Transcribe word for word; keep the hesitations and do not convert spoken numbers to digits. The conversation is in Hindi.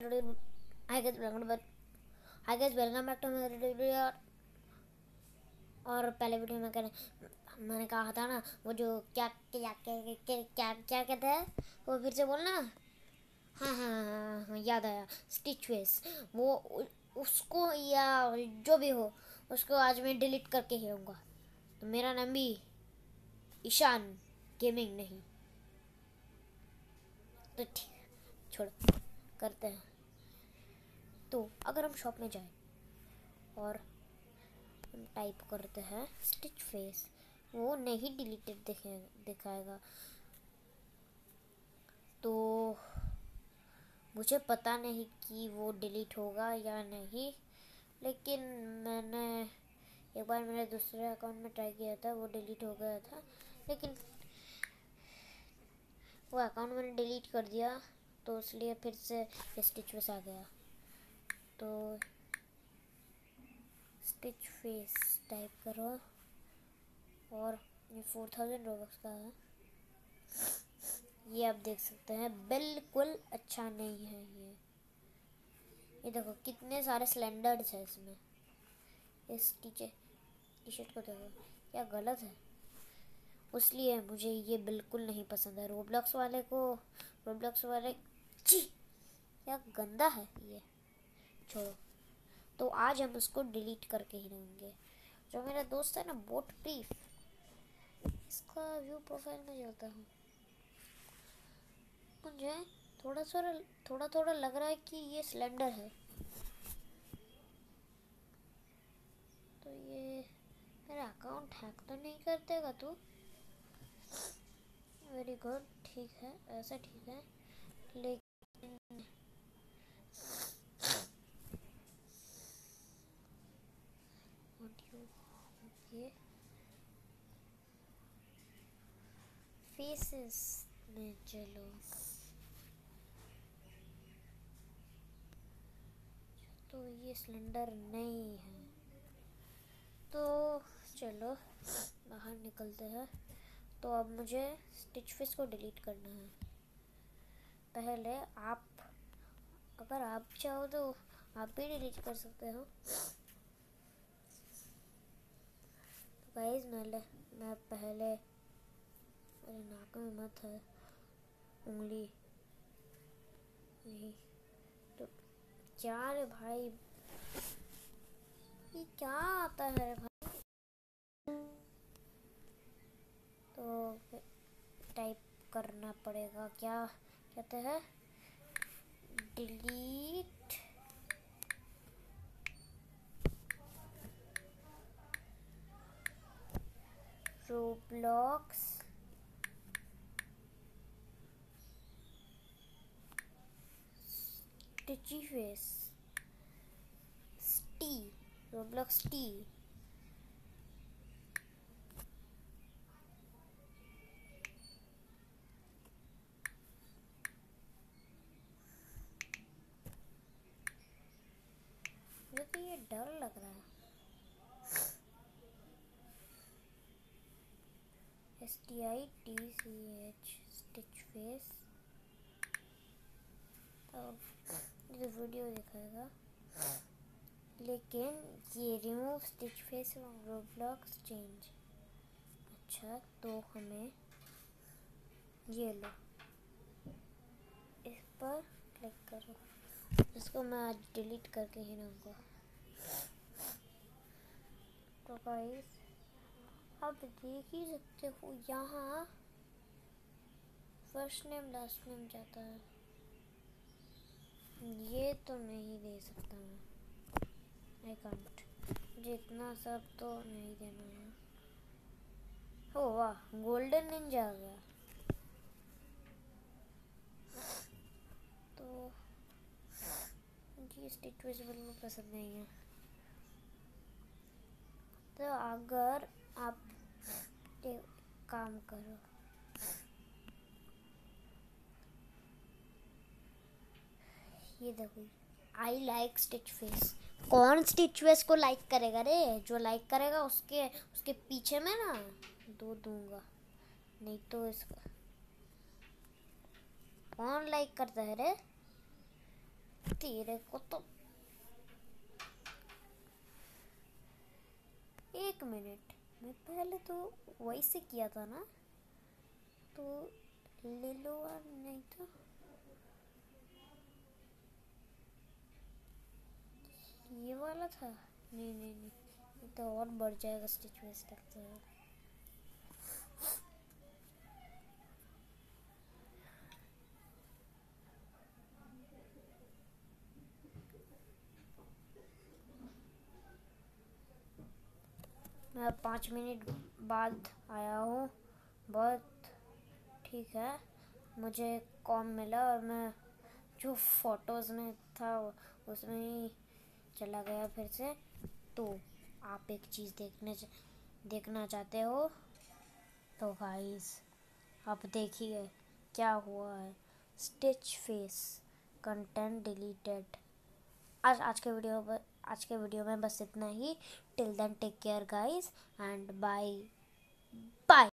Hi guys welcome back hi guys welcome back to my video. और पहले वीडियो में कर मैंने कहा था ना, वो जो क्या क्या क्या क्या क्या क्या कहते हैं, वो फिर से बोलना। हाँ हाँ हाँ हाँ याद आया, स्टिच फेस। वो उसको या जो भी हो, उसको आज मैं डिलीट करके ही रहूँगा। तो मेरा नाम भी ईशान गेमिंग नहीं, तो ठीक, छोड़ करते हैं। तो अगर हम शॉप में जाए और हम टाइप करते हैं स्टिच फेस, वो नहीं डिलीटेड दिखे दिखाएगा। तो मुझे पता नहीं कि वो डिलीट होगा या नहीं, लेकिन मैंने एक बार मेरे दूसरे अकाउंट में ट्राई किया था, वो डिलीट हो गया था। लेकिन वो अकाउंट मैंने डिलीट कर दिया, तो इसलिए फिर से स्टिच फेस आ गया। तो स्टिच फेस टाइप करो, और ये फोर थाउजेंड रोबक्स का है। ये आप देख सकते हैं, बिल्कुल अच्छा नहीं है ये। ये देखो कितने सारे सिलेंडर्स है इसमें। इस टीचे टी शर्ट को देखो, क्या गलत है। इसलिए मुझे ये बिल्कुल नहीं पसंद है। रोब्लॉक्स वाले को रोब्लॉक्स वाले छी, क्या गंदा है ये। छोड़ो, तो आज हम उसको डिलीट करके ही रहेंगे। जो मेरा दोस्त है ना बोट प्रीफ, इसका व्यू प्रोफाइल में जाता हूँ, मुझे थोड़ा थोड़ा थोड़ा थोड़ा लग रहा है कि ये सिलेंडर है। तो ये मेरा अकाउंट हैक तो नहीं कर देगा तू? वेरी गुड, ठीक है, ऐसा ठीक है। लेकिन ओके, फेसेस में चलो। तो ये सिलेंडर नहीं है, तो चलो बाहर निकलते हैं। तो अब मुझे स्टिच फेस को डिलीट करना है। पहले आप, अगर आप चाहो तो आप भी डिलीट कर सकते हो। तो गाइस मैं मैं पहले, अरे नाक में मत है उंगली, यही तो। क्या रे भाई, ये क्या आता है रे भाई। तो टाइप करना पड़ेगा, क्या कहते हैं, delete Roblox stitch face T Roblox T. मुझे तो ये डर लग रहा है। S T I T C H stitch face. ये वीडियो दिखाएगा, लेकिन ये remove stitch face from Roblox change. अच्छा, तो हमें ये लो, इस पर क्लिक करो। इसको मैं आज डिलीट करके ही रहूँगा। तो गाइस आप देख ही सकते हो, यहाँ फर्स्ट नेम लास्ट नेम जाता है। ये तो नहीं दे सकता मैं, आई कांट। मुझे इतना सब तो नहीं देना है। ओ वाह, गोल्डन निंजा आ गया। तो मुझे स्टिच फेस बिल्कुल पसंद नहीं है। तो अगर आप एक काम करो, ये देखो, आई लाइक स्टिच फेस। कौन स्टिच फेस को लाइक करेगा रे? जो लाइक करेगा उसके उसके पीछे में ना दो दूंगा, नहीं तो इसका कौन लाइक करता है रे? तेरे को तो एक मिनट, मैं पहले तो वही से किया था ना, तो ले लो। और नहीं तो ये वाला था। नहीं नहीं नहीं, ये तो और बढ़ जाएगा स्टिच फेस लगता है। मैं पाँच मिनट बाद आया हूँ। बहुत ठीक है, मुझे कॉम मिला और मैं जो फोटोज़ में था उसमें ही चला गया फिर से। तो आप एक चीज़ देखने देखना चाहते हो तो गाइस आप देखिए क्या हुआ है। Stitch face content deleted. आज आज के वीडियो आज के वीडियो में बस इतना ही। Till then take care guys and bye bye.